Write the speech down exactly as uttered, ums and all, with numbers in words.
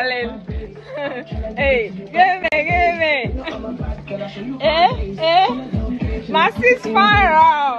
darling. Hey, give me, give me. Eh, eh. My sis fire out.